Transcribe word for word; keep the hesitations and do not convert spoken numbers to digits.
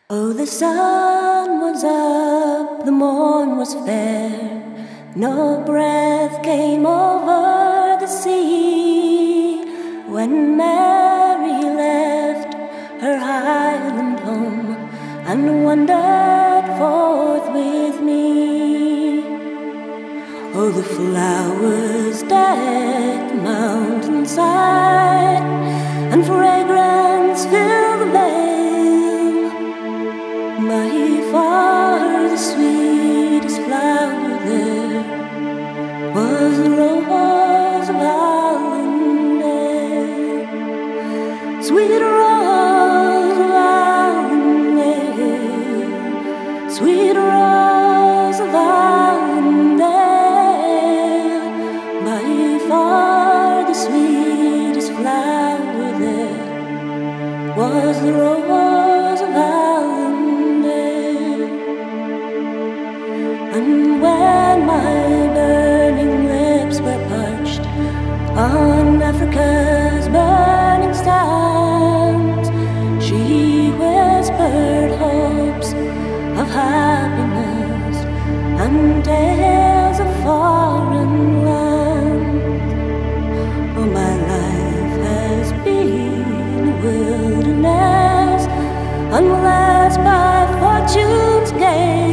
Oh, the sun was up, the morn was fair, no breath came over the sea, when Mary left her highland home and wandered forth with me. Oh, the flowers decked the mountainside, and fragrance filled the vale. By far the sweetest flower there was the Rose of Allendale. Sweet Rose of Allendale, sweet Rose of Allendale, by far the sweetest flower there was the Rose of Allendale. And when my burning lips were parched on Africa's burning sands, she whispered hopes of happiness and tales of foreign lands. Oh, my life has been a wilderness, unless by fortune's gain